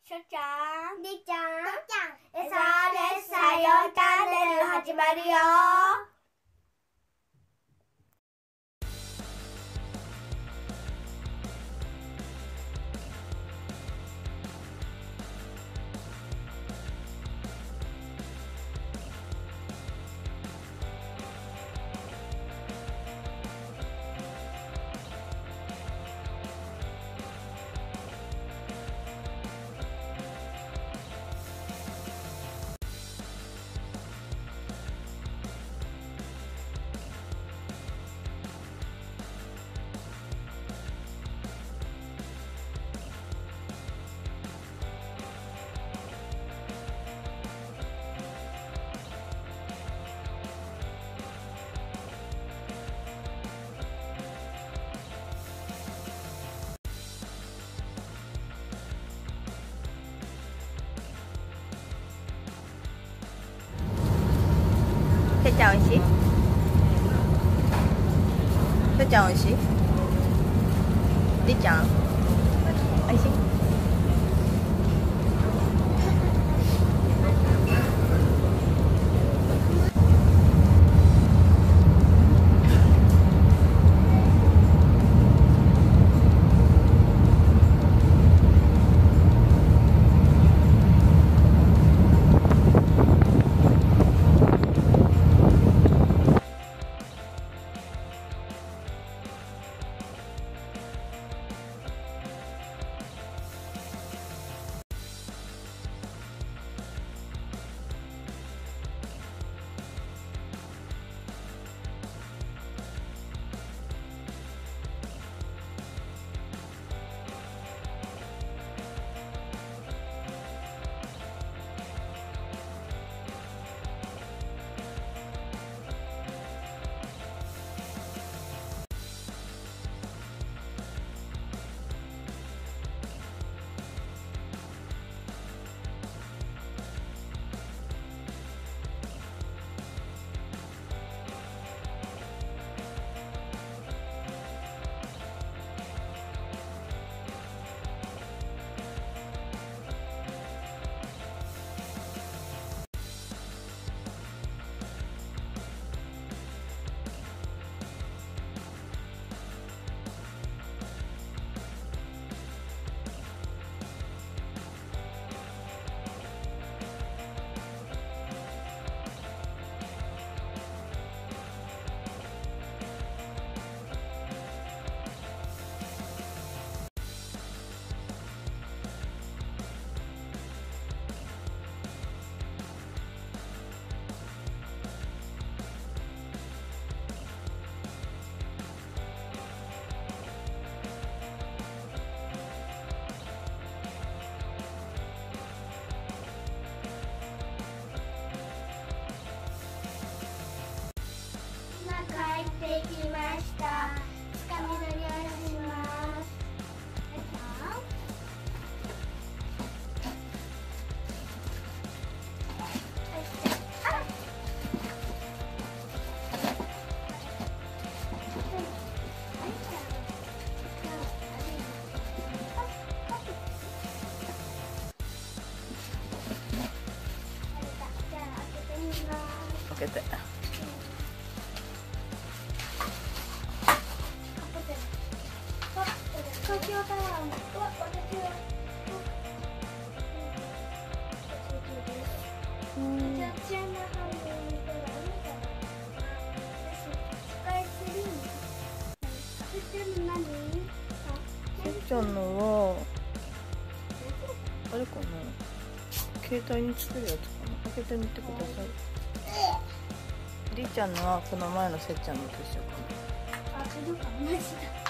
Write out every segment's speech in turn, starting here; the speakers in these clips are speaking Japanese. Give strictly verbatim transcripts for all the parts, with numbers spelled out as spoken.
しょちゃん、 りちゃん、 えさです。さよチャンネル始まるよ。 せっちゃんおいしい？せっちゃんおいしい？りちゃんおいしい？ 帰ってきました。つかみ取りをします。 開けて。せっちゃんのはあれかな、携帯につけるやつかな。開けてみてください。りーちゃんのはこの前のせっちゃんのと一緒かな。 あ、色が同じだ。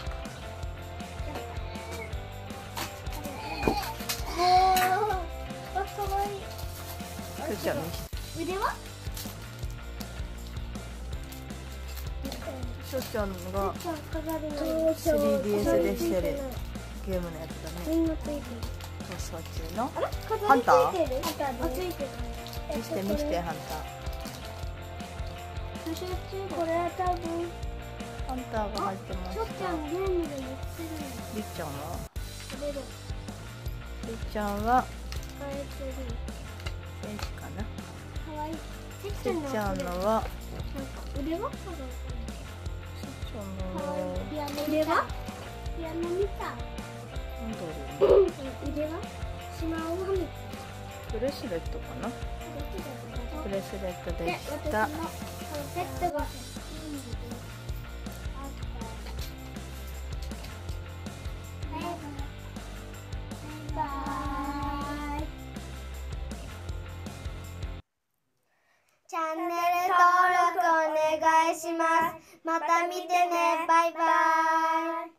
せっちゃん見せて。 腕は？ しょちゃんがスリーディーエス でしてるゲームのやつだね。 みんなついてる。 逃走中のあれ？ ハンター？ あ、ついてる。 見して見してハンタ逃走中、これは多分ー。ハンターが入ってまししょっちゃた。 んゲームで持ってる。 りっちゃんは？ これだ。 りっちゃんはカイツリー。 天使かな。 かわいい。 せっちゃんのはなんか腕輪かな。 せっちゃんのかわいい。 はピアノ見た。ピアノ見た。 なんだろう、 腕輪。スマホが見た。 ブレスレットかな。ブレスレットでで、 した。 私もこのセットが。バイ。 チャンネル登録お願いします。また見てね。バイバイ。